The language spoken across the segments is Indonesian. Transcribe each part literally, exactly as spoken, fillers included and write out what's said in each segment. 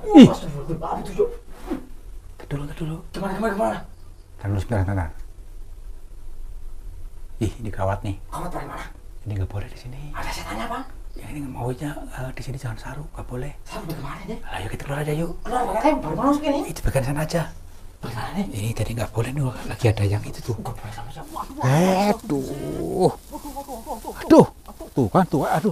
Ih, Apa itu, Yuk? dulu, dulu. Gimana, gimana, gimana? Tahan dulu sebentar, sebentar. Ih, ini gawat nih. Kamu dari mana? Ini nggak boleh di sini. Ada setannya, Bang? Yang ini maunya uh, di sini jangan saru, nggak boleh. Saya udah kemana nih? Ayo kita keluar aja yuk. Keluar, Bang. Baru mana masuk ini? Itu bagian sana aja. Bagaimana nih? Ini tadi nggak boleh nih, lagi ada yang itu tuh. Nggak boleh sama siapa. Aduh, aduh, tuh kan tuh, aduh.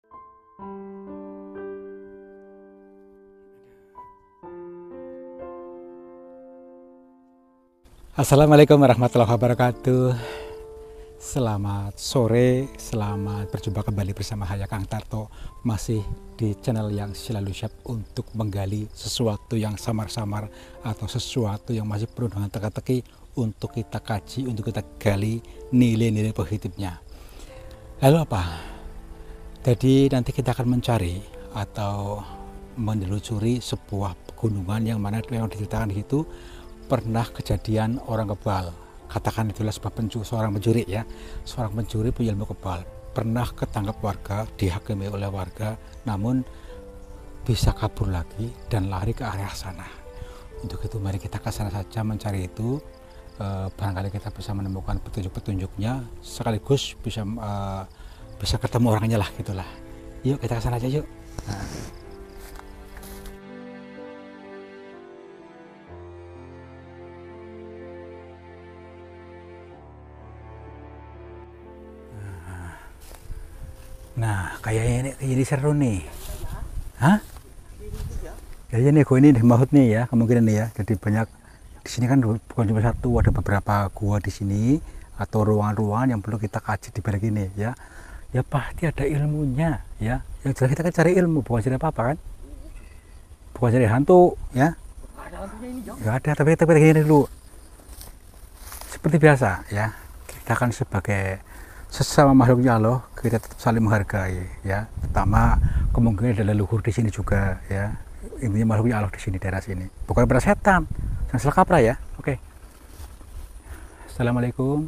Assalamualaikum warahmatullahi wabarakatuh. Selamat sore, selamat berjumpa kembali bersama saya Kang Tarto. Masih di channel yang selalu siap untuk menggali sesuatu yang samar-samar atau sesuatu yang masih penuh dengan teka-teki untuk kita kaji, untuk kita gali nilai-nilai positifnya. Lalu apa? Jadi nanti kita akan mencari atau menelusuri sebuah pegunungan yang mana yang diceritakan di situ pernah kejadian orang kebal. Katakan itulah sebuah pencuri, seorang pencuri ya, seorang pencuri punya ilmu kebal, pernah ketangkap warga, dihakimi oleh warga, namun bisa kabur lagi dan lari ke area sana. Untuk itu mari kita ke sana saja mencari itu, e, barangkali kita bisa menemukan petunjuk-petunjuknya, sekaligus bisa e, bisa ketemu orangnya lah gitulah. Yuk kita ke sana aja yuk. Nah. Nah, kayaknya ini jadi seru nih. Hah? Kayaknya nih gua ini maksud nih ya, kemungkinan nih ya. Jadi banyak di sini kan bukan cuma satu, ada beberapa gua di sini atau ruangan-ruangan yang perlu kita kaji di balik ini ya. Ya pasti ada ilmunya ya. Yang jelas kita kan cari ilmu, bukan cari apa-apa kan? Bukan cari hantu ya. Enggak ada, tapi tapi gini dulu. Seperti biasa ya. Kita kan sebagai sesama makhluknya Allah, kita tetap saling menghargai ya. Pertama, kemungkinan ada leluhur di sini juga ya. Intinya makhluknya Allah di sini, daerah sini. Bukan pada setan, jangan salah kaprah ya. Oke. Assalamualaikum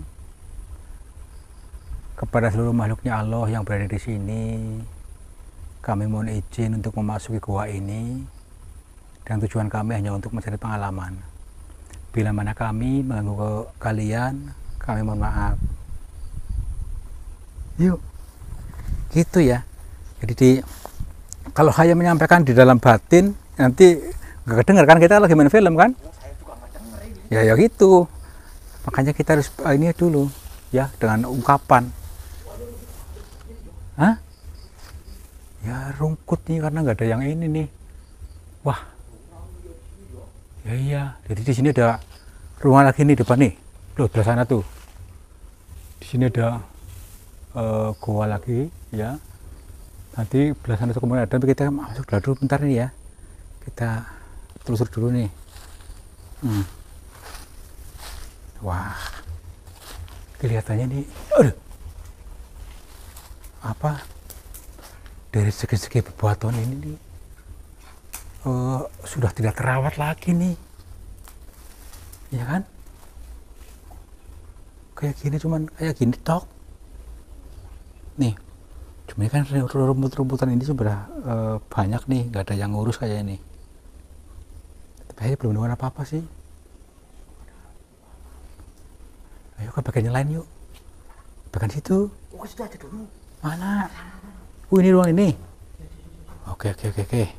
kepada seluruh makhluknya Allah yang berada di sini. Kami mohon izin untuk memasuki gua ini, dan tujuan kami hanya untuk mencari pengalaman. Bila mana kami mengganggu ke kalian, kami mohon maaf. Yuk, gitu ya. Jadi di, kalau saya menyampaikan di dalam batin, nanti nggak kedengar kan, kita lagi main film kan? Ya ya gitu. Makanya kita harus ini dulu ya, dengan ungkapan. Hah? Ya rungkut nih karena nggak ada yang ini nih. Wah. Ya iya. Jadi di sini ada ruangan lagi nih depan nih. Loh, belah sana tuh. Di sini ada Uh, goa lagi ya, nanti belasan itu kemudian ada, tapi kita masuk dulu bentar nih ya, kita telusur dulu nih. hmm. Wah, kelihatannya nih aduh, apa dari segi-segi bebatuan ini nih uh, sudah tidak terawat lagi nih ya kan, kayak gini, cuman kayak gini tok nih. Cuma kan rumput-rumputan ini sudah uh, banyak nih, nggak ada yang ngurus kayak ini. Tapi saya belum menemukan apa-apa sih. Ayo ke bagian lain yuk. Bagian situ. Oh, situ aja dulu. Mana? Oh, ini ruang ini. Oke oke oke oke.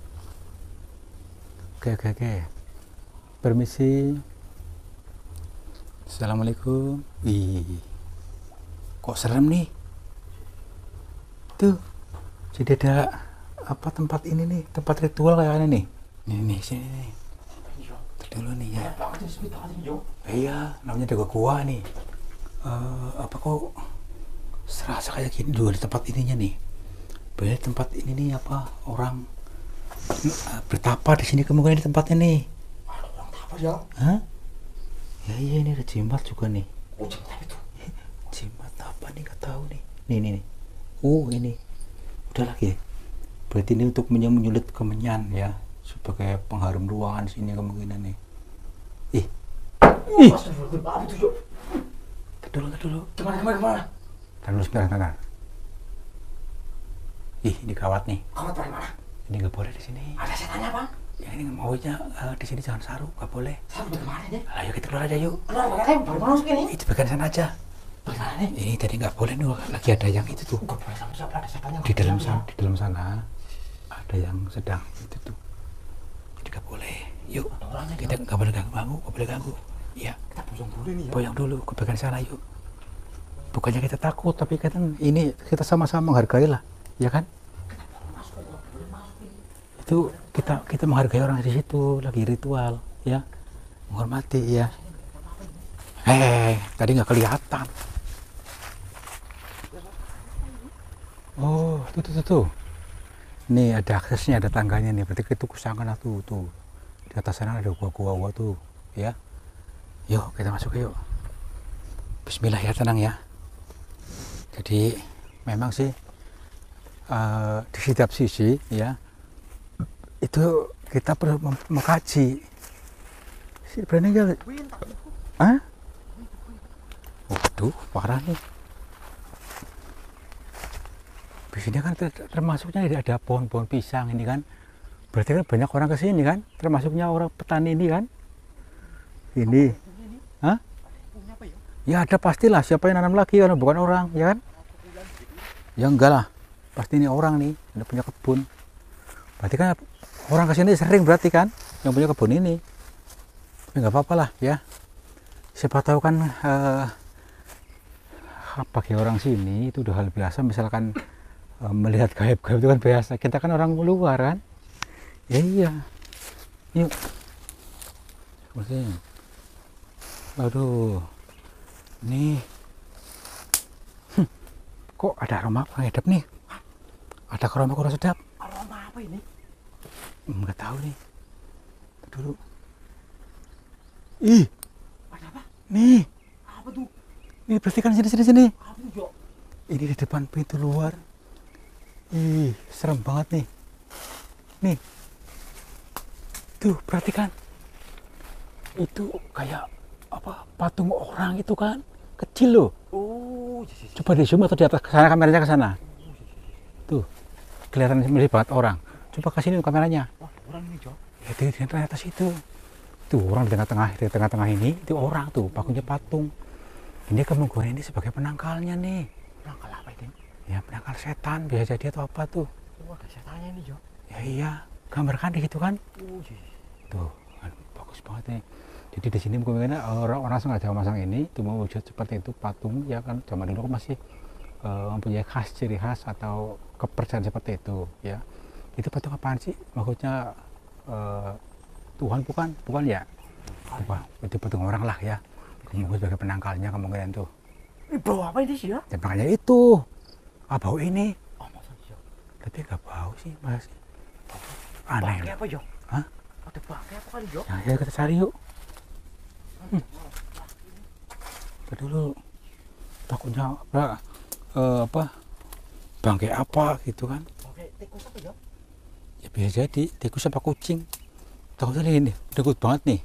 Oke oke oke. Permisi. Assalamualaikum. Ih, kok serem nih. Tuh, jadi ada apa tempat ini nih, tempat ritual kayaknya nih. Nih nih sini nih. Dulu nih ya. Iya, namanya ada gua nih. Uh, apa kok serasa kayak gini dulu di tempat ininya nih. Berarti tempat ini nih apa orang uh, bertapa di sini, kemungkinan di tempatnya nih. Ada orang tapa ya? Hah? Ya iya, ini ada jimat juga nih. Oh, jimat itu. Jimat apa nih, nggak tahu nih. Nih nih nih. Oh ini udah lagi, berarti ini untuk menyulut kemenyan ya, sebagai pengharum ruangan sini kemungkinan nih. Ih, ih, Apa itu, Yuk? dulu dulu. Gimana, gimana, gimana? Tahan dulu sebentar, sebentar. Ih, ini gawat nih. Kamu dari mana? Ini nggak boleh di sini. Ada setannya, Bang? Ya ini maunya uh, di sini jangan saru, nggak boleh. Saru dari mana nih? Ayo kita keluar aja yuk. Keluar katanya baru masuk ini. Itu bagian sana aja. Bagaimana nih? Ini tadi nggak boleh nih, lagi ada yang itu tuh. Nggak boleh sama siapa, ada siapanya. Di dalam sana, di dalam sana ada yang sedang itu tuh. Jadi nggak boleh. Yuk, kita nggak boleh ganggu, nggak boleh ganggu. Iya. Kita boyong dulu nih ya. Boyong dulu ke bagian sana yuk. Bukannya kita takut, tapi kan ini kita sama-sama menghargai lah, ya kan? Itu kita kita menghargai orang di situ, lagi ritual, ya, menghormati, ya. Hei, tadi nggak kelihatan. Oh, tuh tuh tuh tuh. Nih ada aksesnya, ada tangganya nih. Berarti itu kesana tuh tuh. Di atas sana ada gua-gua tuh, ya. Yuk kita masuk yuk. Bismillah ya, tenang ya. Jadi memang sih uh, di setiap sisi ya itu kita perlu mengkaji. Berani nggak? Hah? Waduh, parah nih. Di sini kan termasuknya ada pohon-pohon pisang ini kan. Berarti kan banyak orang kesini kan, termasuknya orang petani ini kan. Ini, hah? Ya ada pastilah, siapa yang nanam lagi kalau bukan orang, ya kan? Ya enggak lah, pasti ini orang nih, ada punya kebun. Berarti kan orang kesini sering berarti kan, yang punya kebun ini. Tapi nggak apa-apa lah ya. Siapa tahu kan uh, bagi orang sini itu udah hal biasa, misalkan uh, melihat gaib-gaib itu kan biasa. Kita kan orang luar kan. Ya iya. Yuk. Seperti ini. Aduh. Nih. Hm. Kok ada aroma kurang sedap nih? Ada aroma kurang sedap. Aroma apa ini? Enggak tahu nih. Dulu. Ih. Ada apa? Nih. Apa tuh? Nih bersihkan sini sini sini. Apa tuh, Jo? Ini di depan pintu luar. Ih, serem banget nih. Nih. Tuh, perhatikan. Itu kayak apa? Patung orang itu kan. Kecil loh. Oh, yes, yes. Coba di zoom atau di atas ke sana, kameranya ke sana. Tuh. Kelihatan mirip banget orang. Coba ke sini kameranya. Wah, orang ini, Jo. Ya, di, di atas itu. Tuh, orang di tengah-tengah, di tengah-tengah ini, itu orang tuh, pakainya patung. Ini kemungkinan ini sebagai penangkalnya nih. Penangkal apa ini? Ya, penangkal setan, bisa jadi atau apa tuh. Oh, ada setannya ini, Jo. Ya iya, gambarkan di situ kan. Oh, yes. Tuh, kan, bagus banget nih. Jadi di sini mungkin orang-orang sengaja memasang ini, itu mewujud seperti itu patung, ya kan zaman dulu kan masih uh, mempunyai khas ciri khas atau kepercayaan seperti itu, ya. Itu patung apaan sih? Maksudnya uh, Tuhan bukan, bukan ya? Bukan, itu patung orang lah ya. Mungkin sebagai penangkalnya kemungkinan tuh. Ini bau apa ini sih, ya? Dan makanya itu, ah bau ini. Oh, masa sih, Jo? Tapi nggak bau sih, mas. Aneh. Bangkai apa, Jo? Hah? Ada bangkai apa kali, Jo? Ya, ya kita cari yuk. Hmm. Kita dulu. Takutnya apa? Uh, apa? Bangkai apa gitu kan? Bangkai tikus apa, Jo? Ya bisa jadi tikus apa kucing. Takutnya ini dekut banget nih.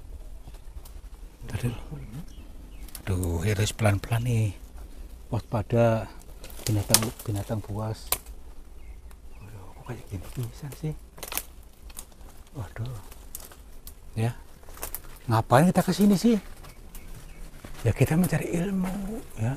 Tadi. Aduh, harus pelan-pelan nih. Waspada binatang binatang buas. Waduh, kok kayak gini bisa sih? Waduh. Ya. Ngapain kita kesini sih? Ya kita mencari ilmu, ya.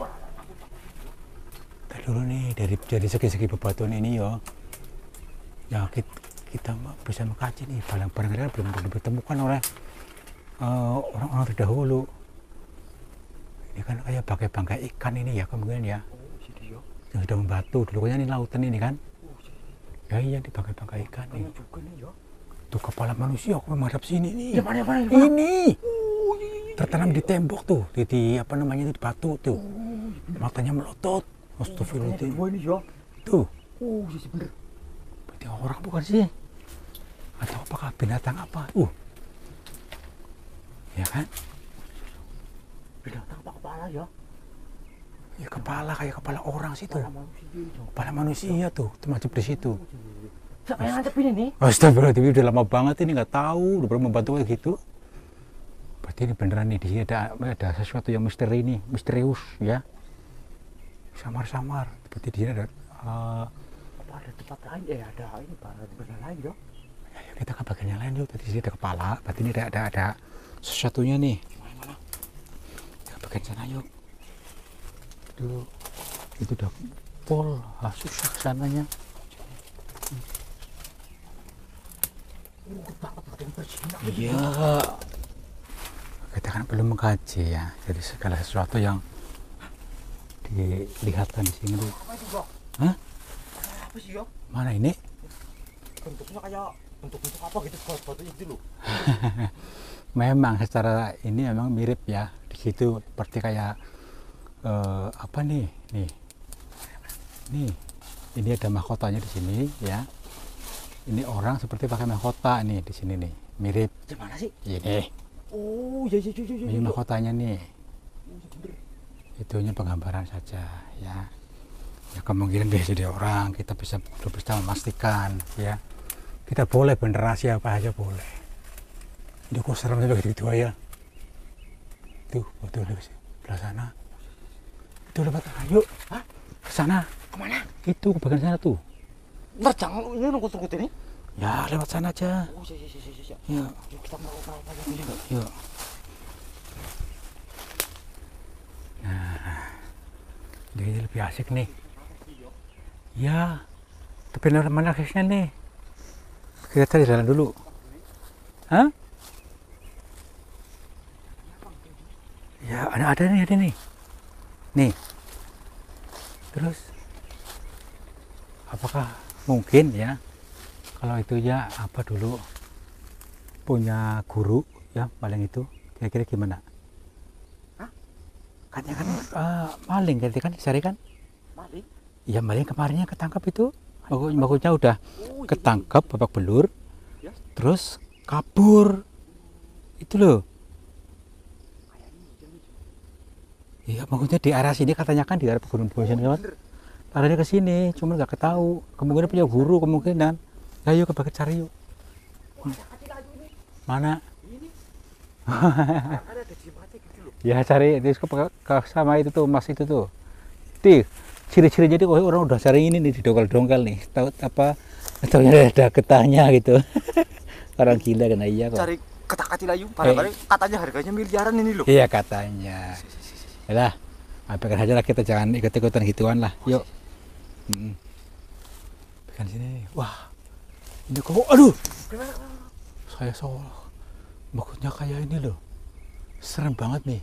Tadi dulu nih dari dari segi-segi bebatuan ini ya. Ya kita, kita bisa mengkaji nih barang-barang yang belum belum ditemukan oleh uh, orang-orang terdahulu. Ini kan kayak bangkai-bangkai ikan ini ya kemungkinan ya. Yang sudah membatu dulu kan ini lautan ini kan. Ya iya di bangkai-bangkai ikan nih. Tuh kepala manusia aku menghadap sini nih. Ya, mana, mana, mana? Ini. Oh, iya, iya, iya. Tertanam di tembok tuh, di, di apa namanya di batu tuh. Oh, iya, matanya melotot. Astagfirullahaladzim. Oh, ini, Jo. Tuh. Oh, iya sih bener. Berarti orang bukan sih? Atau apakah binatang apa? Uh. Ya kan? Binatang apa kepala, Jo? Ya kepala kayak kepala orang sih tuh. Kepala manusia, Jo. Kepala manusia tuh, termasuk di situ. Siapa yang ngantepin ini? Astagfirullahaladzim, udah lama banget ini nggak tahu, udah pernah membantu kayak gitu. Berarti ini beneran nih, di sini ada ada sesuatu yang misteri nih, misterius ya. Samar-samar. Berarti di sini ada. Uh, Apa ada tempat lain? Eh ada ini pada tempat lain, Jo. Ya, kita ke bagian yang lain yuk. Tadi sini ada kepala, berarti ini ada ada, ada sesuatunya nih. Mana? Kita ke bagian sana yuk. Dulu itu udah pol, ah, susah sananya. Iya, kita kan belum mengkaji ya, jadi segala sesuatu yang dilihatkan di sini. Apa itu, Bro? Hah? Apa sih, Yo? Mana ini? Bentuknya kayak bentuk-bentuk apa gitu, batu-batunya gitu loh. Memang secara ini memang mirip ya, di situ seperti kayak eh, apa nih, nih, nih, ini ada mahkotanya di sini ya. Ini orang seperti pakai mahkota nih di sini nih, mirip. Di mana sih? Ini, Oh, iya iya iya iya. ini mahkotanya nih. Oh, iya bener. Itu hanya penggambaran saja ya. Ya kemungkinan dia jadi orang, kita bisa bisa memastikan ya. Kita boleh benerasi apa aja boleh. Ini kok serem sampai gitu ya. Tuh, betul di sebelah sana. Itu lewat ayo. Hah? Ke sana. Kemana? Itu ke bagian sana tuh. Nerjang ini nunggu-nunggu ini. Ya, lewat sana aja. Oh, iya iya iya iya. Ya, Yuk kita mau mau mau dulu. yuk. Nah, jadi lebih asik nih. Ya, tapi mana aksesnya nih? Kita cari jalan dulu. Hah? Ya, ada ada nih, ada nih. Nih. Terus, apakah mungkin ya? Kalau itu ya apa dulu punya guru ya maling itu kira-kira gimana? Hah? Katanya kan uh, maling kan kan cari kan? Maling? Iya maling kemarinnya ketangkap itu. Bagusnya udah Oh, iya, ketangkap babak belur, Ya. terus kabur. Itu loh. Iya bagusnya di arah sini katanya kan di arah pegunungan sini kan. Arahnya ke sini, cuma nggak ketahu. Kemungkinan punya guru kemungkinan. Ayo ke bagian cari yuk. Mana? Ada ada jembatan gitu loh. Ya cari terus ke, ke sama itu tuh mas itu tuh. Tih, ciri-cirinya tuh orang udah cari ini nih di dongkel-dongkel nih. Tahu apa? Tahu ada getahnya gitu. Orang gila kan iya kok. Cari ketak katilayu, barangkali katanya harganya miliaran ini loh. Iya katanya. Yalah, apakah aja lah kita jangan ikut-ikutan gituan lah. Yuk. Mm-mm. Pekan sini. Wah. Ini kok aduh. Gimana? Saya soal maksudnya kayak ini loh. Serem banget nih.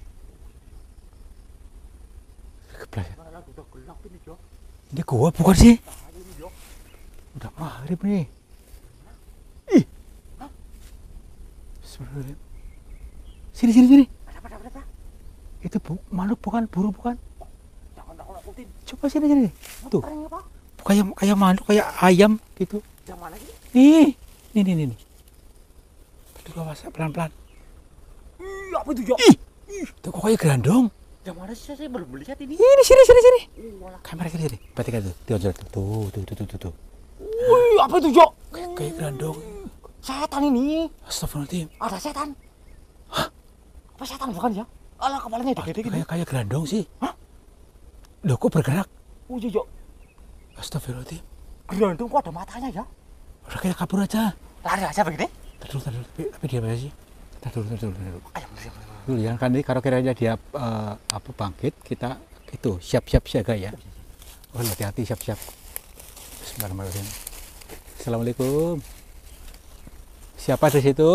Kepleset. Mana udah gelap ini, Jo. Ini gua bukan sih? Nah, ini, Jo. Udah maghrib nih. Ih. Bismillahirrahmanirrahim. Sini sini sini. Ada apa, ada apa? Itu bu, makhluk bukan, burung bukan. Jangan aku nakutin. Coba sini sini. Tuh. Keren apa? Kayak kayak makhluk kayak ayam gitu. Yang mana sih? Nih, nih nih nih. nih. Aduh, awas pelan-pelan. Ih, apa itu, Jo? Ih, tuh kok kayak gerandong. Yang mana sih? Saya belum melihat ini. Ini sini sini sini. Oh, walah. Kamera sini sini. Perhatikan tuh, tuh tuh tuh tuh tuh tuh tuh. tuh. Wih, apa itu, Jo? Kayak kayak gerandong. Setan ini. Astagfirullahaladzim. Ada setan. Hah? Apa setan bukan ya? Alah, kepalanya udah gede gini. Kayak kayak gerandong sih. Hah? Loh kok bergerak? Oh, iya, Jo. Astagfirullahaladzim. Gerandong kok ada matanya ya? Udah kita kabur aja. Lari aja begini. Tadi dulu, tadi dulu. Tapi, tapi dia apa sih? Tadi dulu, tadi dulu, tadi dulu. Ayo, bener, bener. Dulu ya kan ini kalau kiranya dia eh, apa bangkit kita itu siap-siap siaga ya. Oh hati-hati siap-siap. Bismillahirrahmanirrahim. Assalamualaikum. Siapa di situ?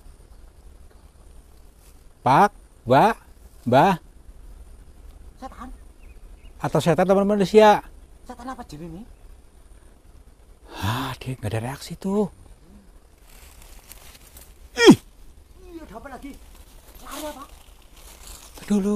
Pak, Mbak, Mbah, Setan? atau setan teman manusia? Setan apa jin ini? Ah, dia nggak ada reaksi tuh. Iya, ada apa lagi? Lari apa? Tadi dulu.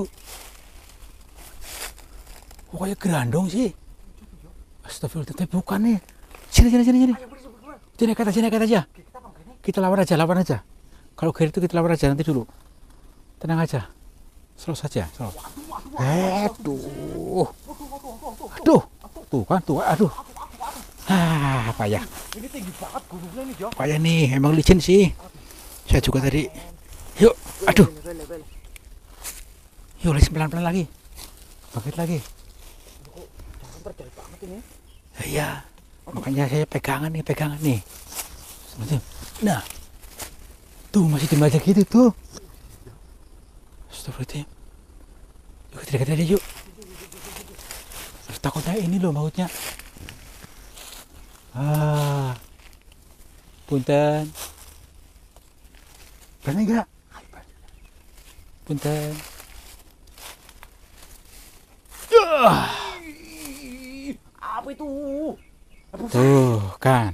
Oh, kayak gerandong sih. Astagfirullah, tapi bukan nih. Sini, sini, sini, sini. Ayo, bener, bener. Sini kata, sini kata aja. Kita apa begini? Kita lawan aja, lawan aja. Kalau Gary itu kita lawan aja nanti dulu. Tenang aja. Slow saja, slow. Eh, tuh. Aduh. Tuh kan, tuh. Aduh. Ah, payah. Ini tinggi banget gunungnya nih, Jo. Payah nih, emang licin sih. Saya juga tadi. Yuk, aduh. Level, level. Yuk, licin pelan-pelan lagi. Bangkit lagi. Kok jangan terjal banget ini. Iya. Makanya saya pegangan nih, pegangan nih. Nah, tuh masih diem aja gitu tuh. Astagfirullahaladzim. Yuk kita dekat aja yuk. Terus takutnya ini loh mautnya. Ah, punten. Berani enggak? Punten. Ah. Apa itu? Tuh kan.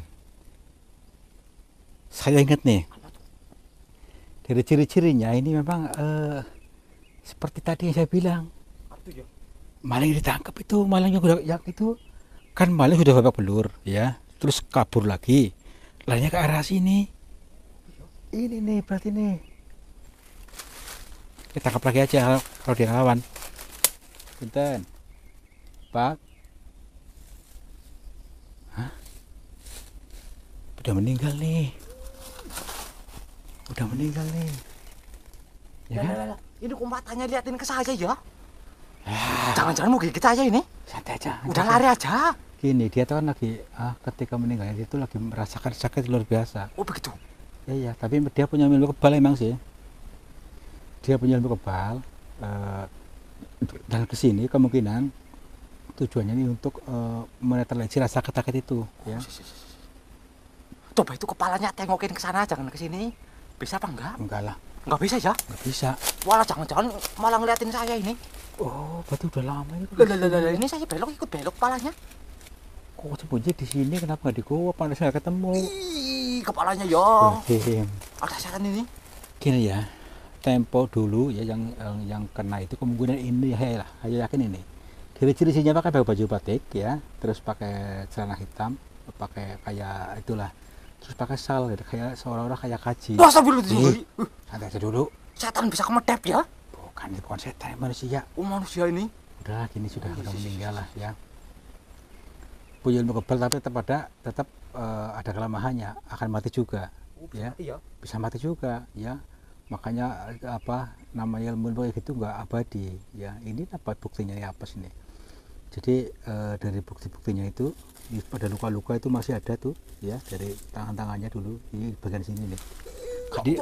Saya ingat nih. Dari ciri-cirinya ini memang eh, seperti tadi yang saya bilang. Maling ditangkap itu, malingnya udah yang itu kan maling sudah babak belur ya, terus kabur lagi, larinya ke arah sini. Ini nih berarti nih. Kita tangkap lagi aja kalau dia ngelawan. Punten. Pak. Hah? Udah meninggal nih. Udah meninggal nih. Ya kan? Lah, lah, lah. Ini kok matanya liatin ke saya ya? Jangan-jangan mau gigit aja ini? Santai aja. Udah lari aja. Gini, dia tuh kan lagi ah, ketika meninggal dia tuh lagi merasakan sakit luar biasa. Oh begitu. Ya ya, tapi dia punya ilmu kebal emang sih. Dia punya ilmu kebal. Uh, dan kesini kemungkinan tujuannya ini untuk uh, menetralisir rasa sakit itu. Ya. Coba itu kepalanya tengokin ke sana, jangan ke sini. Bisa apa enggak? Enggak lah. Enggak bisa ya? Enggak bisa. Walah jangan-jangan malah ngeliatin saya ini. Oh, berarti udah lama itu. Lah, lah, lah, ini saya belok ikut belok kepalanya. Kok sembunyi di sini, kenapa nggak di gua? Panasnya nggak ketemu. Ih, kepalanya ya. Him. Ada saran ini. Gini ya, tempo dulu ya yang yang, yang kena itu kemungkinan ini ya lah, saya yakin ini. Ciri-cirinya pakai baju batik ya, terus pakai celana hitam, pakai kayak itulah, terus pakai sal, gitu, kayak seolah-olah kayak kaji. Wah, sambil itu. Santai aja dulu. Setan bisa kemedep ya? Bukan, itu bukan setan, manusia. Oh manusia ini. Udah, gini sudah udah meninggal lah ya. Punya ilmu kebal tapi tetap ada tetap uh, ada kelemahannya, akan mati juga. Oh, ya. Iya. Bisa mati juga ya. Makanya apa namanya ilmu ilmu itu nggak abadi ya. Ini apa buktinya ya apa sini? Jadi uh, dari bukti-buktinya itu pada luka-luka itu masih ada tuh ya, dari tangan-tangannya dulu di bagian sini nih. Jadi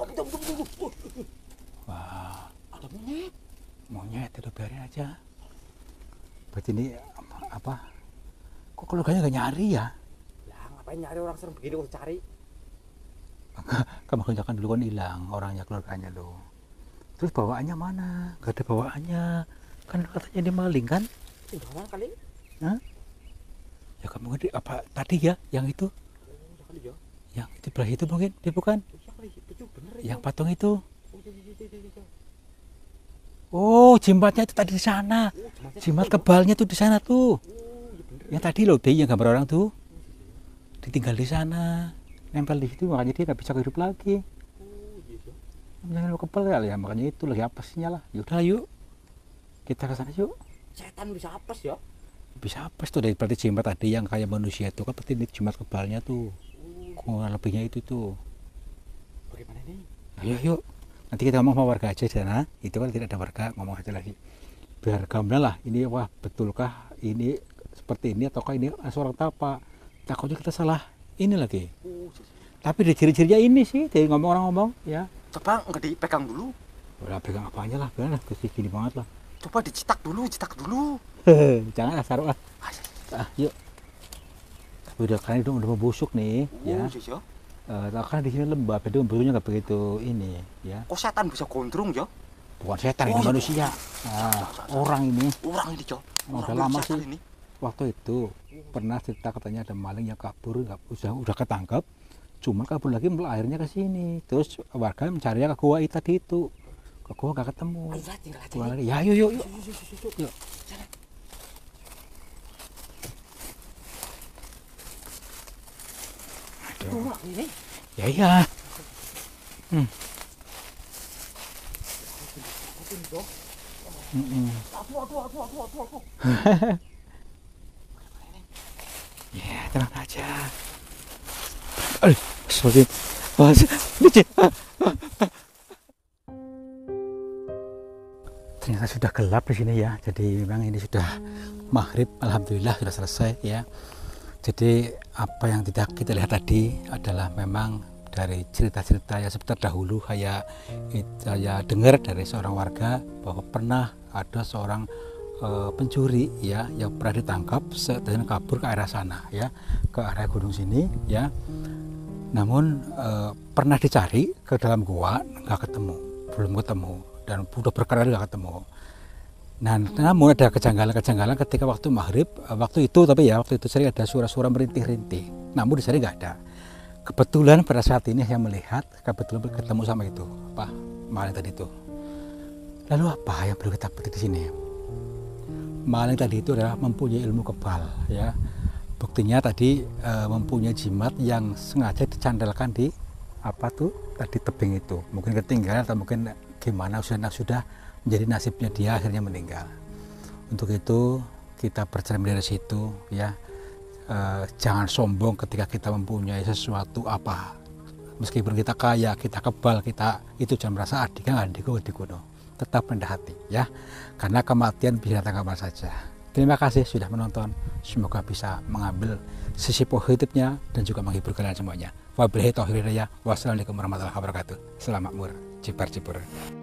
wah, ada monyet. Monyet itu biarin aja. Berarti ini apa? Kok keluarganya gak nyari ya? Lah ngapain nyari orang serem begini kok cari? Kamu kan dulu kan hilang orangnya, keluarganya lo. Terus bawaannya mana? Gak ada bawaannya. Kan katanya dia maling kan? Tinggalan kali. Hah? Ya kamu ngerti apa tadi ya? Yang itu? Oh, ya kali ya. Yang itu belah itu mungkin? Dia bukan? Ya kali itu bener Yang itu. patung itu? Oh, iya, iya, iya, iya. Oh, jimatnya itu tadi di sana. Oh, jimatnya Jimat itu. kebalnya tuh di sana tuh. Oh, iya bener. Yang tadi loh, bayi yang gambar orang tuh. Ditinggal di sana. Nempel di situ, makanya dia nggak bisa hidup lagi. Oh, iya, iya. Jangan lupa kepel kali ya, makanya itu lagi apesnya lah. Yaudah yuk, kita ke sana yuk. Setan bisa apes ya? Bisa apes tuh dari berarti jimat tadi yang kayak manusia itu kan berarti ini jimat kebalnya tuh. Kurang lebihnya itu tuh. Bagaimana nih? Ayo yuk, nanti kita ngomong sama warga aja di sana. Itu kan tidak ada warga, ngomong aja lagi. Biar gamblang lah, ini wah betulkah ini seperti ini ataukah ini seorang tapa? Takutnya kita salah ini lagi. Oh, Tapi di ciri-cirinya ini sih, dari ngomong orang ngomong ya. coba nggak dipegang dulu. Udah pegang apanya lah, biar lah, kasih gini banget lah. Coba dicetak dulu, cetak dulu. Jangan asar lah. Ah, yuk. Udah kan itu udah mau busuk nih, Oh, ya. iya. Uh, kan di sini lembab, itu busunya nggak begitu ini, ya. Kok setan bisa gondrong ya? Bukan setan, ini Oh, manusia. Nah, orang ini Orang ini ya. udah Orang lama setan sih. ini. Waktu itu pernah cerita katanya ada maling yang kabur, nggak udah udah ketangkap, cuma kabur lagi akhirnya ke sini. Terus warga mencarinya ke gua itu tadi itu, ke gua nggak ketemu. Ayo, tinggal aja. Gua Nih. lari, ya yuk yuk yuk. Yuk, yuk, yuk, yuk. Yuk. Sana. Aduh. Rumah ini. Ya iya. Hmm. Mm-mm. Aduh, aduh, aduh, aduh, aduh, aduh. Ya tenang aja. Aduh, sorry. Wah, licin. Ternyata sudah gelap di sini ya. Jadi memang ini sudah maghrib. Alhamdulillah sudah selesai ya. Jadi apa yang tidak kita lihat tadi adalah memang dari cerita-cerita yang sebentar dahulu saya saya dengar dari seorang warga bahwa pernah ada seorang uh, pencuri ya yang pernah ditangkap dan kabur ke arah sana ya, ke arah gunung sini ya. Namun uh, pernah dicari ke dalam gua nggak ketemu, belum ketemu, dan sudah berkali nggak ketemu. Nah, namun ada kejanggalan-kejanggalan ketika waktu maghrib, waktu itu tapi ya waktu itu sering ada suara-suara merintih-rintih. Namun di sana nggak ada. Kebetulan pada saat ini saya melihat, kebetulan ketemu sama itu, apa maling tadi itu. Lalu apa yang perlu kita petik di sini? Maling tadi itu adalah mempunyai ilmu kebal, ya. Buktinya tadi e, mempunyai jimat yang sengaja dicandalkan di apa tuh tadi tebing itu. Mungkin ketinggalan atau mungkin gimana sudah sudah. Menjadi nasibnya dia akhirnya meninggal. Untuk itu kita bercermin dari situ ya, e, jangan sombong ketika kita mempunyai sesuatu apa, meskipun kita kaya, kita kebal, kita itu jangan merasa adiknya adikku adikku no. Tetap rendah hati ya, karena kematian bisa datang kapan saja. Terima kasih sudah menonton, semoga bisa mengambil sisi positifnya dan juga menghibur kalian semuanya. Wabillahi taufiq hidayah. Wassalamualaikum warahmatullahi wabarakatuh. Selamat mur, cipar cipur.